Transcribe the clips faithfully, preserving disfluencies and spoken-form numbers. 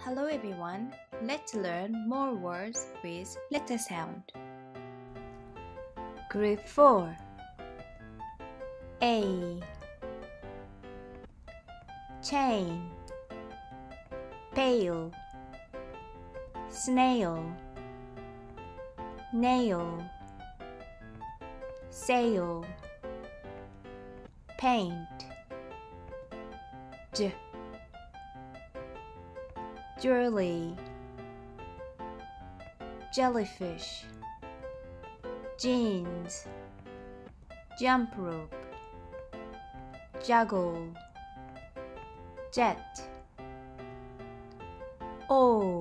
Hello everyone, let's learn more words with letter sound. Group four. A. Chain, pail, snail, nail, sail, paint. J. Jewelry, jellyfish, jeans, jump rope, juggle, jet. O.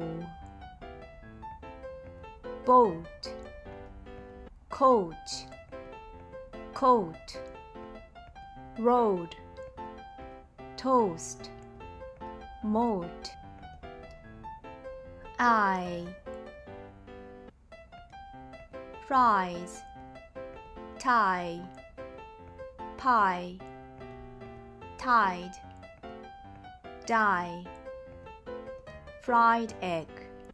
Boat, coach, coat, road, toast, moat. I. Fries, tie, pie, tide, die, fried egg.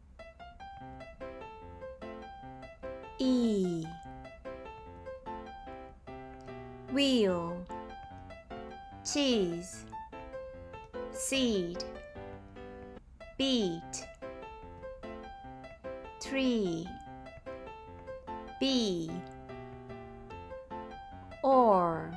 E. Wheel, cheese, seed, beat, tree, bee, or,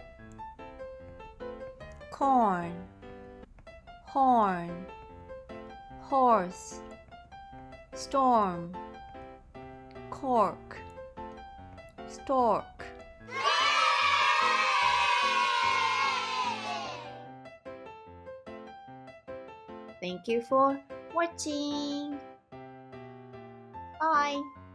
corn, horn, horse, storm, cork, stork. Thank you for watching. Bye.